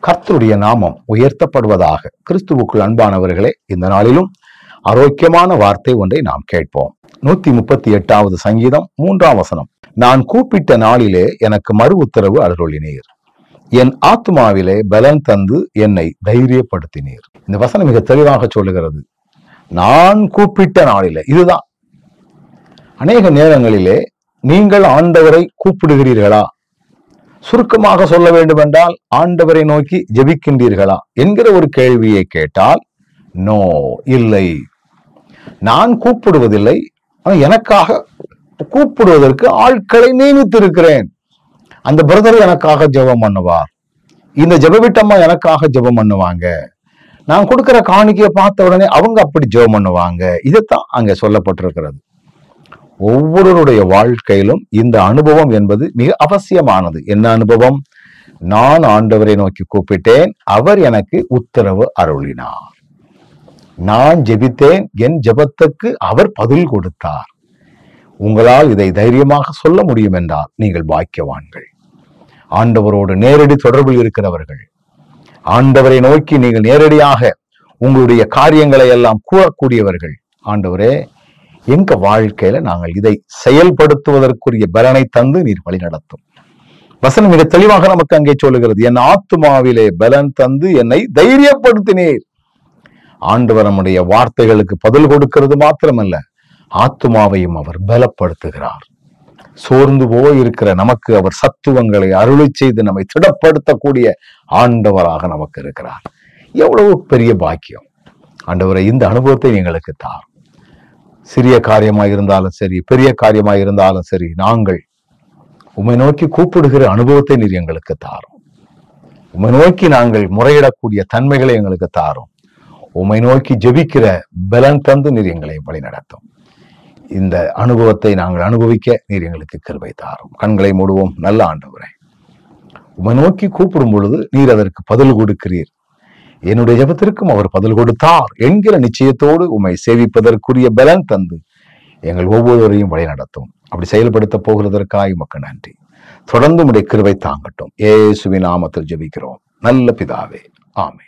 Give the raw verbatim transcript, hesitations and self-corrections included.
கர்த்தருடைய நாமம் உயர்த்தப்படுவதாக. கிறிஸ்துவுக்குள் அன்பானவர்களே, இந்த நாளிலும் ஆரோக்கியமான வார்த்தை ஒன்றை நாம் கேட்போம். நூத்தி முப்பத்தி எட்டாவது சங்கீதம் மூன்றாம் வசனம். நான் கூப்பிட்ட நாளிலே எனக்கு மறு உத்தரவு அருளினீர், என் ஆத்மாவிலே பலன் தந்து என்னை தைரியப்படுத்தினீர். இந்த வசனம் மிக தெளிவாக சொல்லுகிறது, நான் கூப்பிட்ட நாளிலே. இதுதான் அநேக நேரங்களிலே நீங்கள் ஆண்டவரை கூப்பிடுகிறீர்களா? சுருக்கமாக சொல்ல வேண்டும் என்றால், ஆண்டவரை நோக்கி ஜெபிக்கின்றீர்களா என்கிற ஒரு கேள்வியை கேட்டால், நோ, இல்லை. நான் கூப்பிடுவதில்லை, எனக்காக கூப்பிடுவதற்கு ஆட்களை நியமித்திருக்கிறேன். அந்த பிரதர் எனக்காக ஜெபம் பண்ணுவார், இந்த ஜெபவிட்டம்மா எனக்காக ஜெபம் பண்ணுவாங்க, நான் கொடுக்கிற காணிக்கையை பார்த்த உடனே அவங்க அப்படி ஜெபம் பண்ணுவாங்க. இதைத்தான் அங்கே சொல்லப்பட்டிருக்கிறது. ஒவ்வொருவருடைய வாழ்க்கையிலும் இந்த அனுபவம் என்பது மிக அவசியமானது. என்ன அனுபவம்? நான் ஆண்டவரை நோக்கி கூப்பிட்டேன், அவர் எனக்கு உத்தரவு அருளினார். நான் ஜெபித்தேன், என் ஜெபத்துக்கு அவர் பதில் கொடுத்தார். உங்களால் இதை தைரியமாக சொல்ல முடியும் என்றால் நீங்கள் பாக்கியவான்கள். ஆண்டவரோடு நேரடி தொடர்பில் இருக்கிறவர்கள், ஆண்டவரை நோக்கி நீங்கள் நேரடியாக உங்களுடைய காரியங்களை எல்லாம் கூறக்கூடியவர்கள். ஆண்டவரே, எங்க வாழ்க்கையில நாங்கள் இதை செயல்படுத்துவதற்குரிய பலனை தந்து நீர் வழி நடத்தும். வசனம் மிக தெளிவாக நமக்கு அங்கே சொல்லுகிறது, என் ஆத்துமாவிலே பலன் தந்து என்னை தைரியப்படுத்தினீர். ஆண்டவர் நம்முடைய வார்த்தைகளுக்கு பதில் கொடுக்கிறது மாத்திரமல்ல, ஆத்துமாவையும் அவர் பலப்படுத்துகிறார். சோர்ந்து போய் இருக்கிற நமக்கு அவர் சத்துவங்களை அருளி செய்து நம்மை திடப்படுத்தக்கூடிய ஆண்டவராக நமக்கு இருக்கிறார். எவ்வளவு பெரிய பாக்கியம்! ஆண்டவரை, இந்த அனுபவத்தை எங்களுக்கு தார். சிறிய காரியமாக இருந்தாலும் சரி, பெரிய காரியமாக இருந்தாலும் சரி, நாங்கள் உம்மை நோக்கி கூப்பிடுகிற அனுபவத்தை நீர் எங்களுக்கு தாரும். உம்மை நோக்கி நாங்கள் முறையிடக்கூடிய தன்மைகளை எங்களுக்கு தாரும். உம்மை நோக்கி ஜெபிக்கிற பலன் தந்து நீர் எங்களை வழி நடத்தும். இந்த அனுபவத்தை நாங்கள் அனுபவிக்க நீர் எங்களுக்கு கிருபை தாரும். கண்களை மூடுவோம். நல்ல ஆண்டவரே, உம்மை நோக்கி கூப்பிடும் பொழுது நீர் அதற்கு பதில் கொடுக்கிறீர். என்னுடைய ஜெபத்திற்கும் அவர் பதில் கொடுத்தார் என்கிற நிச்சயத்தோடு உம்மை சேவிப்பதற்குரிய பலன் தந்து எங்கள் ஒவ்வொருவரையும் வழி நடத்தும். அப்படி செயல்படுத்த போகிறதற்காக உமக்கு நன்றி. தொடர்ந்து உம்முடைய கிருபை தாங்கட்டும். இயேசுவின் நாமத்தில் ஜெபிக்கிறோம் நல்ல பிதாவே, ஆமென்.